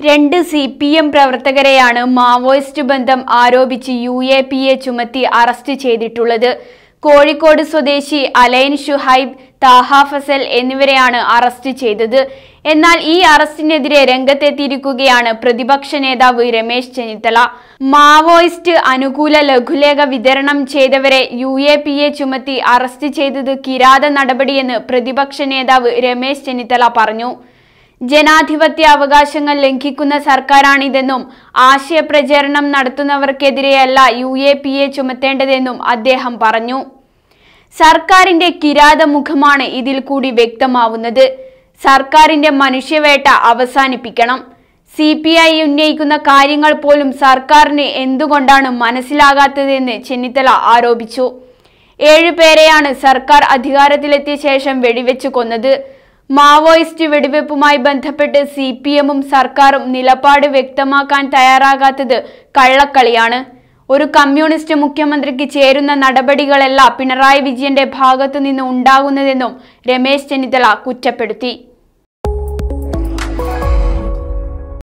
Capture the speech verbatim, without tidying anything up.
രണ്ട് CPM പ്രവർത്തകരെയാണ് Maoist ബന്ധം ആരോപിച്ച് യു എ പി എ ചുമത്തി അറസ്റ്റ് ചെയ്തിട്ടുള്ളത്. കോഴിക്കോട് സ്വദേശി അലൈൻ ഷുഹൈബ്, താഹ ഫസൽ എന്നിവരെയാണ് അറസ്റ്റ് ചെയ്തത്. എന്നാൽ ഈ അറസ്റ്റിനെതിരെ രംഗത്തെത്തിയിരിക്കുകയാണ് പ്രതിപക്ഷ നേതാവ് രമേശ് ചെന്നിത്തല. മാവോയിസ്റ്റ് അനുകൂല ലഘുലേഖ വിതരണം ചെയ്തവരെ യു എ പി എ ചുമത്തി അറസ്റ്റ് ചെയ്തത് കിരാത നടപടിയെന്ന് പ്രതിപക്ഷ നേതാവ് രമേശ് ചെന്നിത്തല പറഞ്ഞു. ജനാധിപത്യ അവകാശങ്ങൾ ലംഘിക്കുന്ന സർക്കാരാണിതെന്നും ആശയപ്രചരണം നടത്തുന്നവർക്കെതിരെയല്ല യു എ പി എ ചുമത്തേണ്ടതെന്നും അദ്ദേഹം പറഞ്ഞു. സർക്കാരിന്റെ കിരാത മുഖമാണ് ഇതിൽ കൂടി വ്യക്തമാവുന്നത്. സർക്കാരിന്റെ മനുഷ്യവേട്ട അവസാനിപ്പിക്കണം. സി പി ഐ ഉന്നയിക്കുന്ന കാര്യങ്ങൾ പോലും സർക്കാരിന് എന്തുകൊണ്ടാണ് മനസ്സിലാകാത്തതെന്ന് ചെന്നിത്തല ആരോപിച്ചു. ഏഴുപേരെയാണ് സർക്കാർ അധികാരത്തിലെത്തിയ ശേഷം വെടിവെച്ച് കൊന്നത്. മാവോയിസ്റ്റ് വെടിവെപ്പുമായി ബന്ധപ്പെട്ട് സി പി എമ്മും സർക്കാരും നിലപാട് വ്യക്തമാക്കാൻ തയ്യാറാകാത്തത് കള്ളക്കളിയാണ്. ഒരു കമ്മ്യൂണിസ്റ്റ് മുഖ്യമന്ത്രിക്ക് ചേരുന്ന നടപടികളല്ല പിണറായി വിജയന്റെ ഭാഗത്തു നിന്ന് ഉണ്ടാകുന്നതെന്നും രമേശ് ചെന്നിത്തല കുറ്റപ്പെടുത്തി.